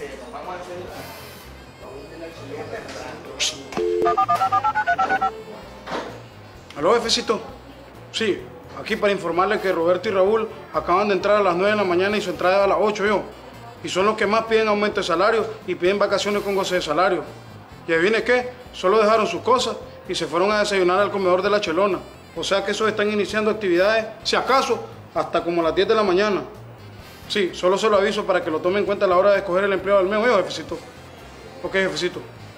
¿Aló, jefecito? Sí, aquí para informarle que Roberto y Raúl acaban de entrar a las 9 de la mañana y su entrada es a las 8, yo. Y son los que más piden aumento de salario y piden vacaciones con goce de salario. ¿Y adivine qué? Solo dejaron sus cosas y se fueron a desayunar al comedor de la Chelona. O sea que esos están iniciando actividades, si acaso, hasta como las 10 de la mañana. Sí, solo se lo aviso para que lo tome en cuenta a la hora de escoger el empleo del mes, ¿oye, jefecito? Ok, jefecito.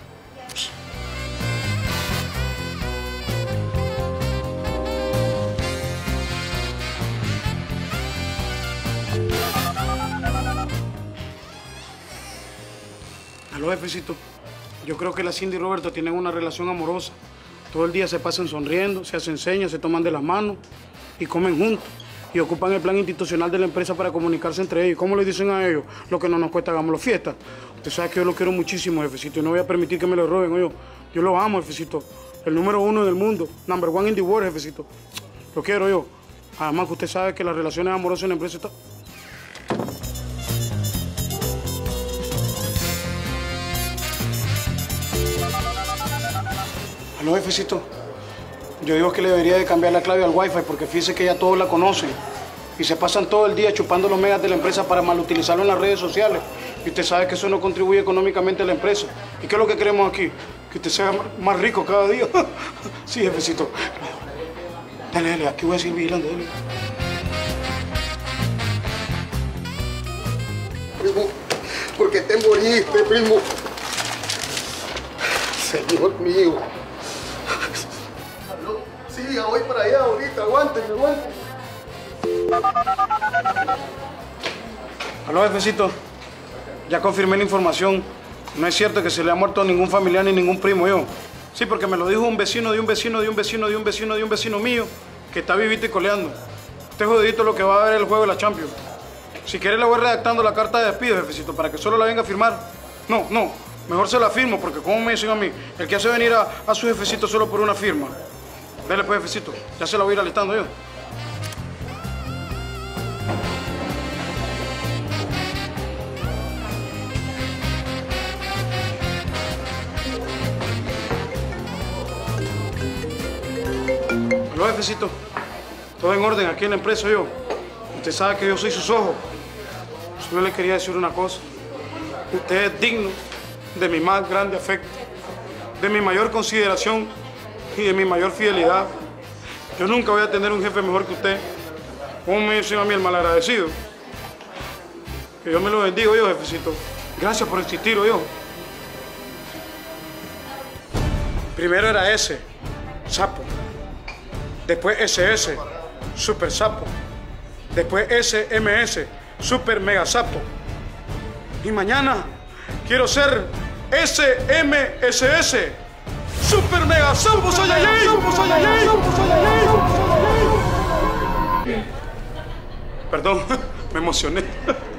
Aló, jefecito. Yo creo que la Cindy y Roberto tienen una relación amorosa. Todo el día se pasan sonriendo, se hacen señas, se toman de las manos y comen juntos. Y ocupan el plan institucional de la empresa para comunicarse entre ellos. ¿Cómo le dicen a ellos? Lo que no nos cuesta, hagámoslo fiesta. Usted sabe que yo lo quiero muchísimo, jefecito, y no voy a permitir que me lo roben, oye. Yo lo amo, jefecito. El número 1 del mundo. Number 1 in the world, jefecito. Lo quiero yo. Además que usted sabe que las relaciones amorosas en la empresa están... Aló, jefecito. Yo digo que le debería de cambiar la clave al Wi-Fi porque fíjese que ya todos la conocen. Y se pasan todo el día chupando los megas de la empresa para malutilizarlo en las redes sociales. Y usted sabe que eso no contribuye económicamente a la empresa. ¿Y qué es lo que queremos aquí? Que usted sea más rico cada día. Sí, jefecito. Dale, dale, aquí voy a seguir vigilando, dale. Primo, ¿por qué te moriste, primo? Señor mío. Sí, ya voy para allá ahorita, aguántenme, aguántenme. Aló, jefecito. Ya confirmé la información. No es cierto que se le ha muerto a ningún familiar ni ningún primo yo. Sí, porque me lo dijo un vecino de un vecino de un vecino de un vecino de un vecino mío que está vivito y coleando. Usted jodidito lo que va a ver el juego de la Champions. Si quiere le voy redactando la carta de despido, jefecito, para que solo la venga a firmar. No, no, mejor se la firmo, porque como me dicen a mí, el que hace venir a su jefecito solo por una firma. Dele pues, jefecito, ya se la voy a ir alistando yo. Aló, jefecito. Todo en orden aquí en la empresa yo. Usted sabe que yo soy sus ojos. Solo le quería decir una cosa. Usted es digno de mi más grande afecto, de mi mayor consideración y de mi mayor fidelidad. Yo nunca voy a tener un jefe mejor que usted. ¿Cómo me dicen a mí el malagradecido? Que Dios me lo bendiga yo, jefecito. Gracias por existir, yo. Primero era S, sapo. Después SS, super sapo. Después SMS, super mega sapo. Y mañana quiero ser SMSS, super mega sapo. Perdón, me emocioné.